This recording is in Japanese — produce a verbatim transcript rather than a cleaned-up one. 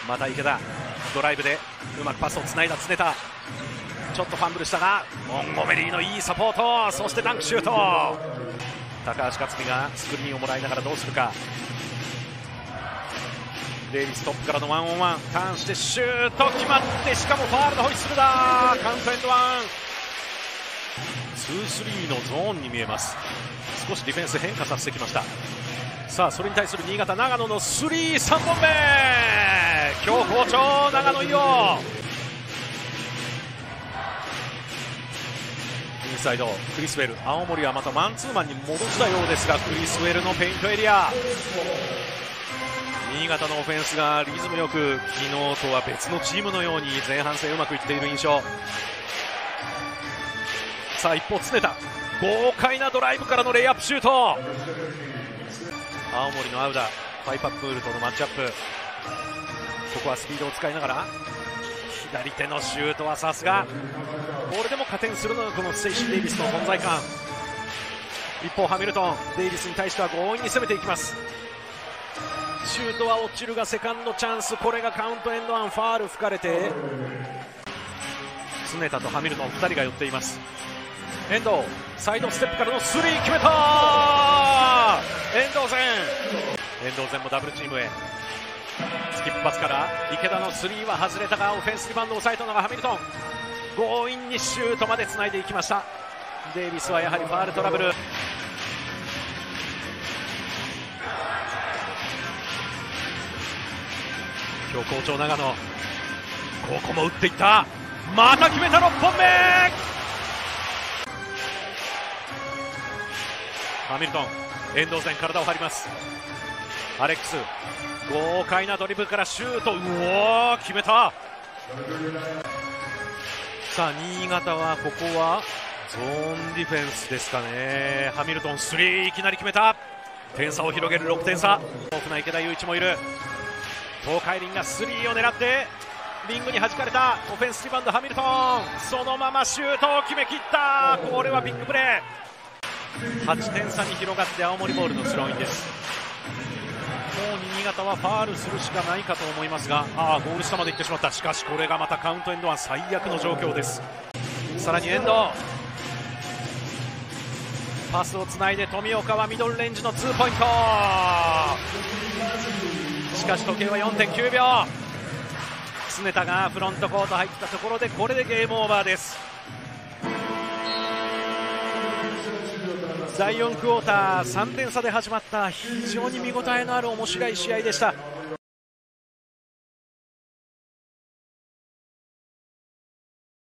また池田ドライブでうまくパスをつないだ常田、ちょっとファンブルしたがモンゴメリーのいいサポート、そしてダンクシュート。高橋克実がスクリーンをもらいながらどうするか。デイビストップからのワンオンワン、ターンしてシュート決まって、しかもファールのホイッスルだ。カウントエンドワン、ツースリーのゾーンに見えます。少しディフェンス変化させてきました。さあそれに対する新潟長野のスリー、さんぼんめ、今日好調長野伊代。インサイドクリスウェル、青森はまたマンツーマンに戻したようですが、クリスウェルのペイントエリア。新潟のオフェンスがリズムよく、昨日とは別のチームのように前半戦うまくいっている印象。さあ一方常田、豪快なドライブからのレイアップシュート。青森のアウダ、ファイパップールとのマッチアップ、ここはスピードを使いながら左手のシュートはさすが。これでも加点するのがこのステイシー・デイビスの存在感。一方ハミルトン、デイビスに対しては強引に攻めていきます。シュートは落ちるがセカンドチャンス、これがカウントエンドワン、ファール吹かれて常田とハミルトンふたりが寄っています。遠藤サイドステップからのスリー決めた。遠藤前遠藤前もダブルチームへ、スキップパスから池田のスリーは外れたが、オフェンスリバウンドを抑えたのがハミルトン、強引にシュートまでつないでいきました。デイビスはやはりファールトラブル。今日好調長野、ここも打っていった、また決めたろっぽんめ。ハミルトン、遠藤前体を張ります。アレックス豪快なドリブルからシュート、うおー決めた。さあ新潟はここはゾーンディフェンスですかね。ハミルトンスリーいきなり決めた。点差を広げるろくてん差。豊富な池田雄一もいる。東海林がスリーを狙ってリングに弾かれた。オフェンスリバウンドハミルトン、そのままシュートを決めきった。これはビッグプレー。はちてん差に広がって青森ボールのスローインです。もう新潟はファールするしかないかと思いますが、ああゴール下まで行ってしまった。しかしこれがまたカウントエンドワン、最悪の状況です。さらに遠藤、パスをつないで富岡はミドルレンジのツーポイント。しかし時計は よんてんきゅうびょう。常田がフロントコート入ったところで、これでゲームオーバーです。だいよんクォーターさんてん差で始まった非常に見応えのある面白い試合でした。